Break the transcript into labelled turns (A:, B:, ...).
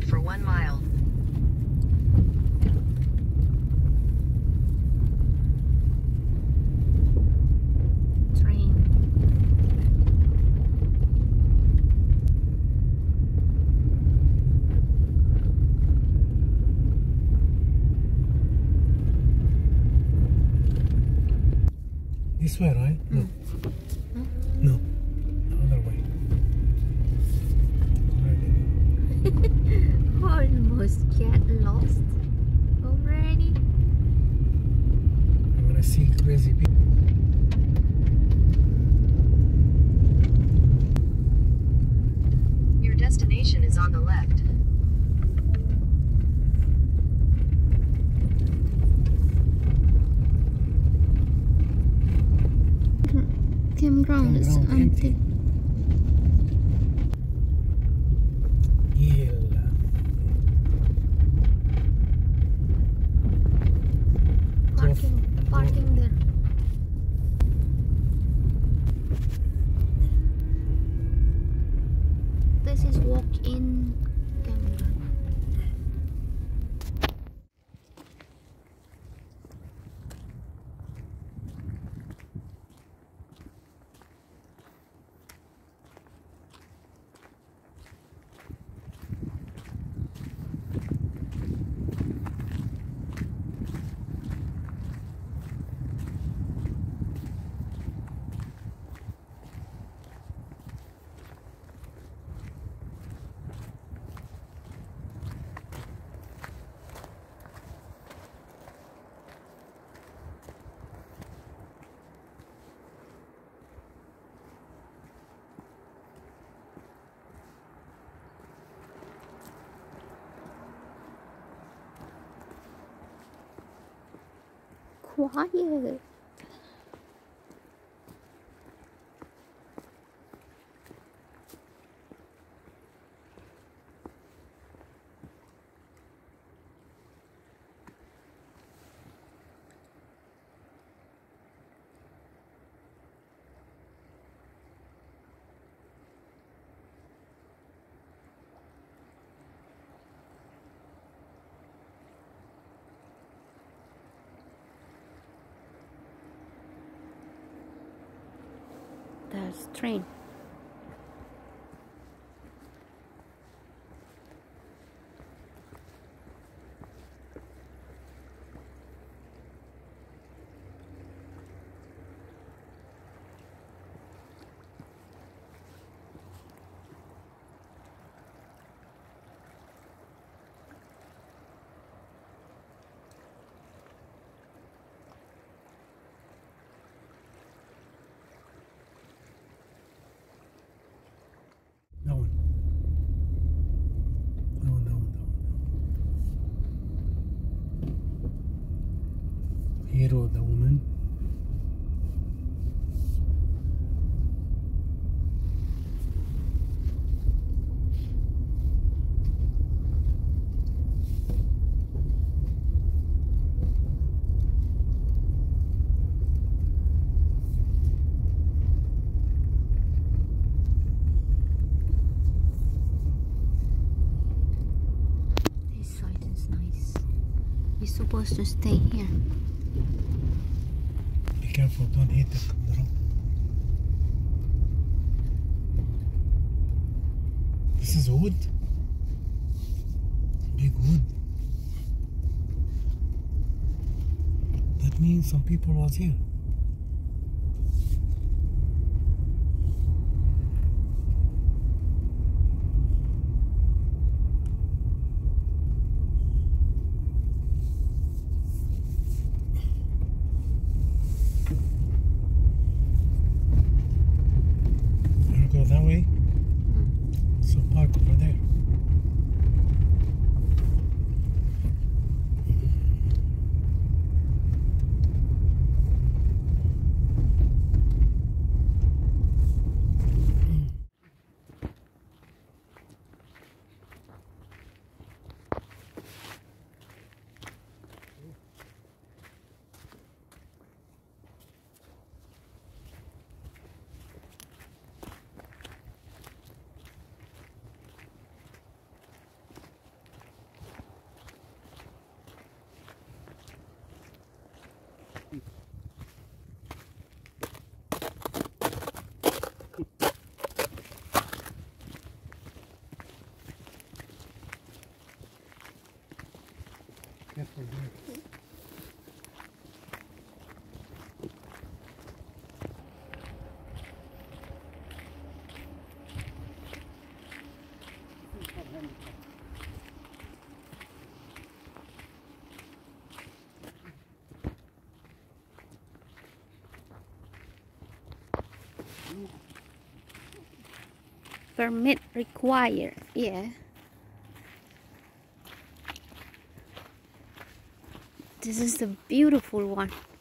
A: Road for 1 mile.
B: Train.
C: This way, right? No.
B: Huh?
C: No. The other way.
B: Almost get lost already.
C: I'm gonna see crazy people.
A: Your destination is on the left.
B: Campground is empty.
C: Yeah.
B: Parking there. This is walk-in campground. Quiet. There's train.
C: That one. Hero, the woman.
B: This side is nice. You're supposed to stay here.
C: Be careful, don't hit the rock. This is wood. Big wood. That means some people was here. Go that way. So park over there.
B: Permit required. Yeah. This is the beautiful one.